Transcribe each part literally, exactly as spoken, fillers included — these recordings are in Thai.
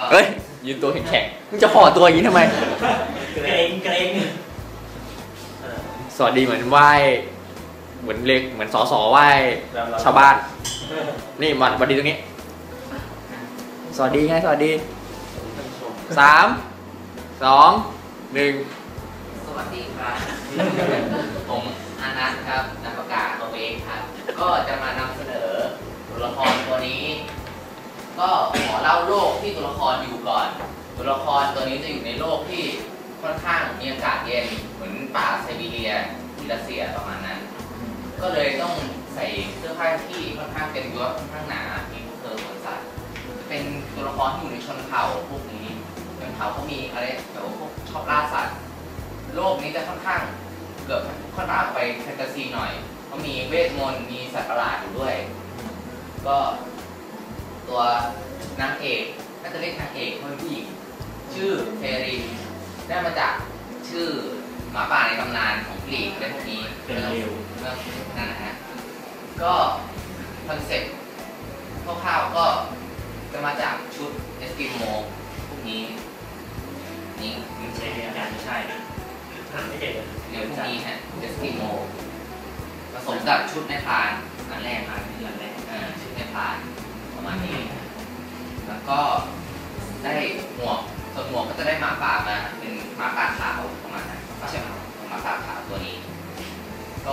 เฮ้ยยืนตัวแข็งๆมึงจะห่อตัวอย่างนี้ทำไมเกรงเกรงสวัสดีเหมือนไหว้เหมือนเล็กเหมือนสอสอไหว้ชาวบ้านนี่มาสวัสดีตรงนี้สวัสดีไงสวัสดีสามสองหนึ่งสวัสดีครับผมอานัทครับนักประกาศตัวเองครับก็จะมานำเสนอตัวละครตัวนี้ก็ขอเล่าโลกที่ตัวละครอยู่ก่อนตัวละครตัวนี้จะอยู่ในโลกที่ค่อนข้างมีอากาศเย็นเหมือนป่าไซบีเรียที่รัสเซียประมาณนั้นก็เลยต้องใส่เสื้อผ้าที่ค่อนข้างเป็นยศค่อนข้างหนามีพวกเธอขนสัตว์เป็นตัวละครที่อยู่ในชนเผ่าพวกนี้ชนเผ่าเขามีอะไรแบบพวกชอบล่าสัตว์โลกนี้จะค่อนข้างเกือบค่อนข้างไปแฟนตาซีหน่อยเขามีเวทมนต์มีสัตว์ประหลาดอยู่ด้วยก็ตัวนางเอกน่าจะเรียกนางเอกคนผู้หญิงชื่อเฟรินได้มาจากชื่อหมาป่าในตำนานของกรีกอะไรพวกนี้เรื่องเรื่องนั่นนะฮะก็คอนเซ็ปต์คร่าวๆก็จะมาจากชุดเอสกิโมพวกนี้นี่ไม่ใช่อาจารย์ไม่ใช่ไม่เด็ดเดี๋ยวพวกนี้ฮะเอสกิโมผสมกับชุดในพรานอันแรกครับอันแรกชุดในพรานประมาณนี้แล้วก็ได้หมวกส่วนหมวกก็จะได้หมาป่ามาเป็นหมาป่าขาวประมาณนั้นไม่ใช่หมาหมาป่าขาวตัวนี้ก็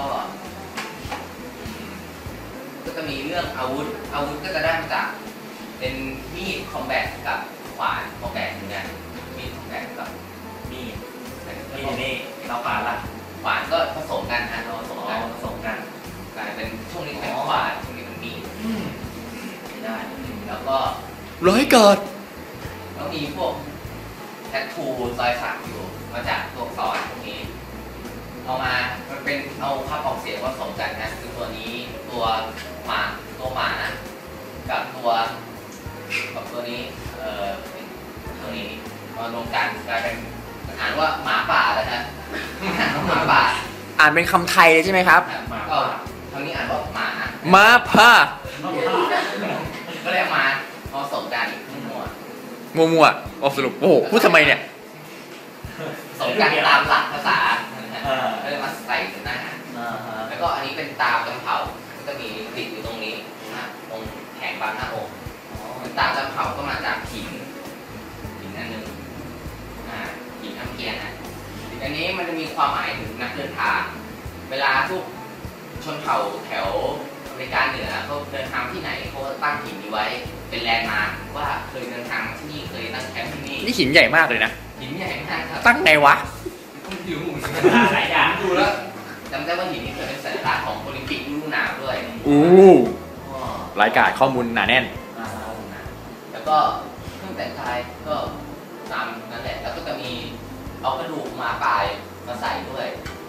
ก็จะมีเรื่องอาวุธอาวุธก็จะได้มาจากเป็นมีดคอมแบทกับขวานคอมแบทเหมือนกันมีดคอมแบทกับมีดมีดนี่เราขวานละขวานก็ผสมกันนะเราผสมกันผสมกันกลายเป็นช่วงนี้เป็นขวานช่วงนี้เป็นมีดได้แล้วก็ร้อยเกิดแล้วมีพวกแทททูรอยสักอยู่มาจากตัวสอนพวกนี้เอามามันเป็นเอาภาพออกเสียงผสมกันนะคือตัวนี้ตัวหมาตัวหมากับตัวกับตัวนี้เอ่อตัวนี้มารวมกันกลายเป็นอ่านว่าหมาป่าเลยฮะหมาป่าอ่านเป็นคำไทยเลยใช่ไหมครับก็ทางนี้อ่านว่าหมาหมาป่าก็เรียกมาผสมกันมั่วมั่วๆออกสรุปโอ้โหพูดทำไมเนี่ยผสมกันตามหลักภาษาก็เลยมาใส่หน้าแล้วก็อันนี้เป็นตาจำเผาก็จะมีติดอยู่ตรงนี้ตรงแขนบางหน้าอกตาจำเผาก็มาจากหินหินอันนึงหินน้ำเกียร์นะอันนี้มันจะมีความหมายถึงนักเดินทางเวลาทุกชนเผ่าแถวอเมริกาเหนือเขาเดินทางที่ไหนเขาตั้งหินนี้ไว้เป็นแลนด์มาร์คว่าเคยเดินทางที่นี่เคยตั้งแคมป์ที่นี่นี่หินใหญ่มากเลยนะหินใหญ่มากครับตั้งไงวะอยู่หลายอย่างดูแล้วจำได้ว่าหินนี้เคยเป็นสัญลักษณ์ของโอลิมปิกฤดูหนาวด้วยอู้รายการข้อมูลหนาแน่นแล้วก็เครื่องแต่งกายก็ตามนั่นแหละแล้วก็จะมีเอากระดูกหมาป่ามาใส่ด้วย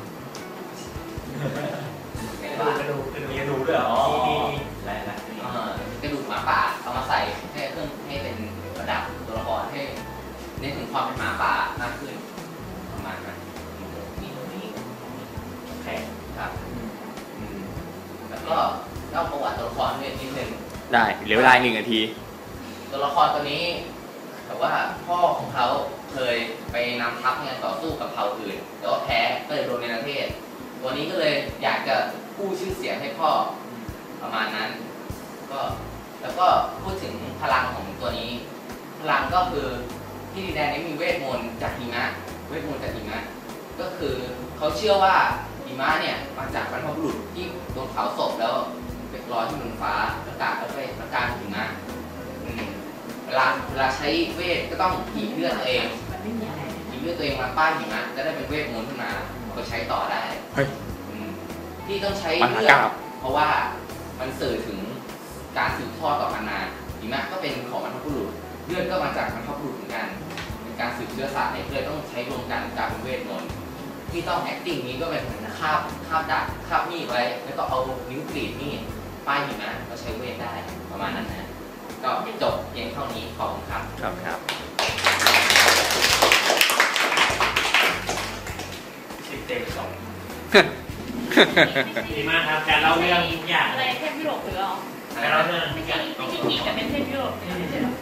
กระดูกกระดูกกระดูกกระดูกด้วยอ๋ออะไรอะไรกระดูกหมาป่าเอามาใส่ให้เครื่องให้เป็นระดับตัวละครให้เน้นถึงความเป็นหมาป่ามากขึ้นประมาณนั้นมีตรงนี้โอเคครับแล้วก็เล่าประวัติตัวละครด้วยนิดนึงได้เหลือเวลาหนึ่งนาทีตัวละครตัวนี้แต่ว่าพ่อของเขาเคยไปนำทัพงานต่อสู้กับเผ่าอื่นแต่ว่าแพ้ก็เลยโดนในประเทศตัวนี้ก็เลยอยากจะกู้ชื่อเสียงให้พ่อประมาณนั้นก็แล้วก็พูดถึงพลังของตัวนี้พลังก็คือที่ดินแดนนี้มีเวทมนต์จากหิมะเวทมนต์จากหิมะก็คือเขาเชื่อว่าหิมะเนี่ยมาจากบรรพบุรุษที่โดนเผาศพแล้วเป็นลอยที่บนฟ้าอากาศแล้วไปอากาศหิมะเวลาเวลาใช้เวทก็ต้องหีบเลือดตัวเองหีบเลือดตัวเองมาป้ายหิมะจะได้เป็นเวทมนต์ขึ้นมาก็ใช้ต่อได้ที่ต้องใช้เลือดเพราะว่ามันสื่อถึงการสืบทอดต่อกันมาหิมะก็เป็นของบรรพบุรุษเลือดก็มาจากบรรพบุรุษเหมือนกันเป็นการสืบเชื้อสายเลยต้องใช้รวมกันกลายเป็นเวทมนต์ที่ต้อง acting นี้ก็เป็นเหมือนคาบคาบดาบคาบมีดไว้แล้วก็เอานิ้วกรีดมีดป้ายหิมะก็ใช้เวทได้ประมาณนั้นนะก็จบเพียงเท่านี้ขอบคุณครับครับครับสิบเต็มสองดีมากครับแต่เราเรื่องทุกอย่างอะไรเทพยุโรปหรือเปล่าแต่เราเรื่องไม่ใช่ไม่ใช่ผีแต่เป็นเทพยุโรปไม่ใช่หรอ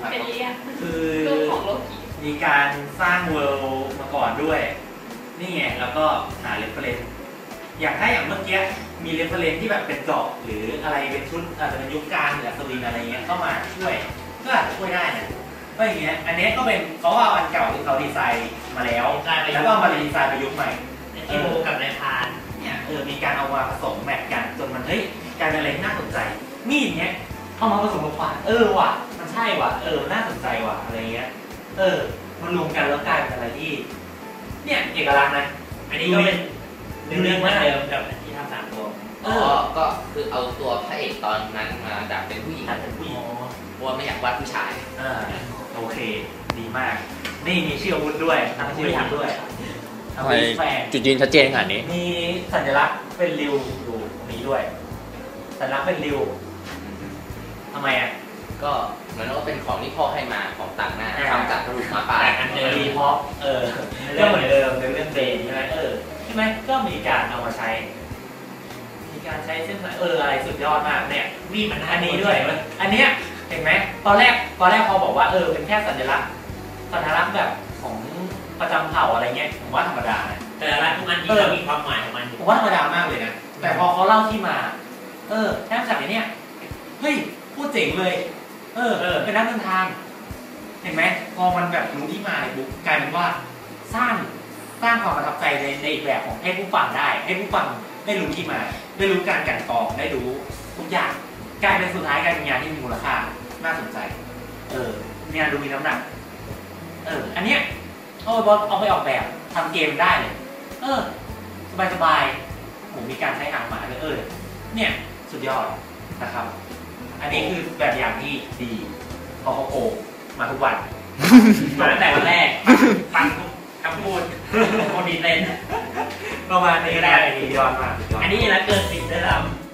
เป็นเรียกคือลูกของโลกิมีการสร้างเวิลด์มาก่อนด้วยนี่ไงแล้วก็หาเรฟเฟรนซ์อย่างถ้าอย่างเมื่อกี้มีเรฟเฟรนซ์ที่แบบเป็นเกราะหรืออะไรเป็นชุดอาจจะเป็นยุคกลางหรืออัศวินอะไรเงี้ยเข้ามาช่วยก็อาจจะช่วยได้นะก็อย่างเงี้ยอันนี้ก็เป็นเขาเอาอันเก่าที่เขาดีไซน์มาแล้วแล้วก็มาดีไซน์ประยุกต์ใหม่ที่โบกับนายพานเนี่ยเออมีการเอามาผสมแมทกันจนมันเฮ้ยกลายเป็นอะไรที่น่าสนใจมีดเนี้ยเอามาผสมกับขวานเออว่ะมันใช่ว่ะเออน่าสนใจว่ะอะไรเงี้ยเออมันรวมกันแล้วกลายเป็นอะไรที่เนี่ยเอกลักษณ์นะอันนี้ก็เป็นเรื่องเหมือนเดิมกับที่ทำสามตัวอ๋อก็คือเอาตัวพระเอกตอนนั้นมาดัดเป็นผู้หญิงเป็นผู้หญิงเพราะว่าไม่อยากวาดผู้ชายอ่าโอเคดีมากนี่มีชื่ออาวุธด้วยทั้งชื่ออาวุธด้วยทำไมจุดยืนชัดเจนขนาดนี้มีสัญลักษณ์เป็นริวอยู่ตรงนี้ด้วยสัญลักษณ์เป็นริวทำไมอ่ะก็เหมือนว่าเป็นของที่พ่อให้มาของต่างหน้าทำจากกระดูกหมาป่าอันเดิมดีเพราะเออก็เหมือนเดิมในเรื่องเบนใช่ไหมเออใช่ไหมก็มีการเอามาใช้มีการใช้เส้นสายเอออะไรสุดยอดมากเนี่ยมีมันอันนี้ด้วยอันเนี้ยเห็นไหมตอนแรกตอนแรกพอบอกว่าเออเป็นแค่สัญลักษณ์สัญลักษณ์แบบของประจำเผ่าอะไรเงี้ยผมว่าธรรมดานะแต่ละทุกอันที่มีความหมายของมันผมว่าธรรมดามากเลยนะแต่พอเขาเล่าที่มาเออแค่จากไอ้นี่เฮ้ยพูดเจ๋งเลยเออเป็นนักเดินทางเห็นไหมพอมันแบบรู้ที่มาเนี่ยปุ๊บกลายเป็นว่าสร้างสร้างความประทับใจในในอีกแบบของให้ผู้ฟังได้ให้ผู้ฟังได้รู้ที่มาได้รู้การกลั่นกรองได้รู้ทุกอย่างกลายเป็นสุดท้ายกลายเป็นงานที่มีมูลค่าน่าสนใจเอองานดูมีน้ำหนักเอออันเนี้ยเอาไปเอาไปออกแบบทำเกมได้เลยเออสบายสบายผมมีการใช้หางหมาเลยเออเนี่ยสุดยอดนะครับอันนี้คือแบบอย่างที่ดีพอเขาโกงมาทุกวันมาตั้งแต่วันแรกฟังทุกคำพูดคนดีเล่นประมาณนี้ได้สุดยอดมากอันนี้นะเกินสิบได้แล้ว